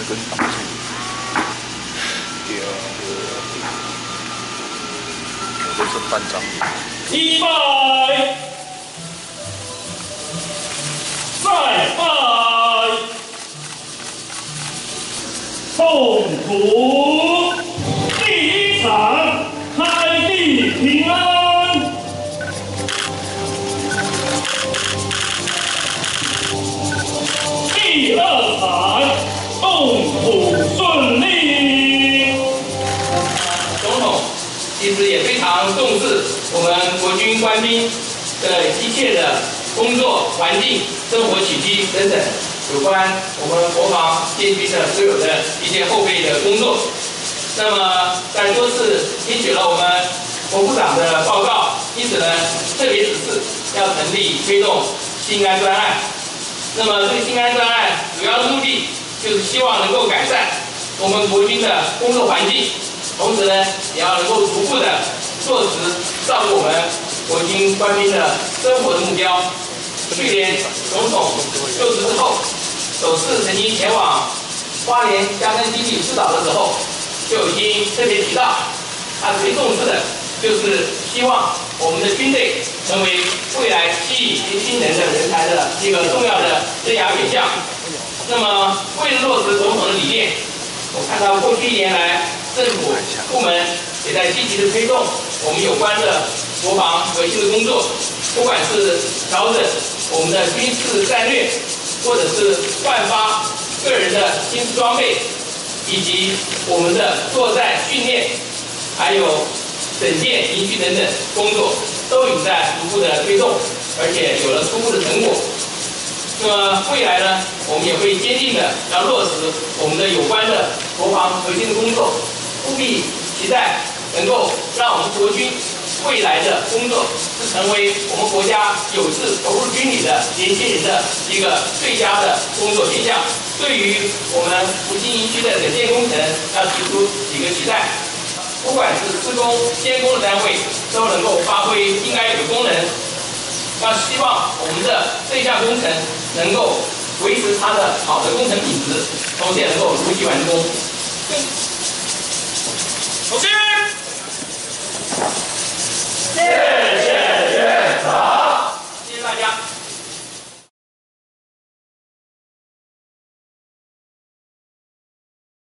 跟挡住。这是半张。 100，再拜，痛苦第一场，开地平安。第2场，动土顺利。 总统其实也非常重视我们国军官兵的一切的工作环境、生活起居等等，有关我们国防建军的所有的一些后备的工作。那么在多次听取了我们国部长的报告，因此呢，特别指示要成立推动新安专案。那么这个新安专案主要的目的就是希望能够改善我们国军的工作环境，同时呢，也要能够逐步的落实照顾我们国军官兵的生活的目标。去年总统就职之后，首次曾经前往花莲乡镇经济指导的时候，就已经特别提到，他最重视的就是希望我们的军队成为未来吸引年轻人的人才的一个重要的生涯选项。那么，为了落实总统的理念，我看到过去1年来，政府部门也在积极的推动我们有关的国防核心的工作，不管是调整我们的军事战略，或者是换发个人的新装备，以及我们的作战训练，还有整建营区等等工作，都已在逐步的推动，而且有了初步的成果。那么未来呢，我们也会坚定的要落实我们的有关的国防核心的工作，务必期待能够让我们国军未来的工作是成为我们国家有志投入军旅的年轻人的一个最佳的工作选项。对于我们福清营区的整建工程，要提出几个期待，不管是施工、监工的单位，都能够发挥应该有的功能。要希望我们的这项工程能够维持它的好的工程品质，同时也能够如期完工。 首先。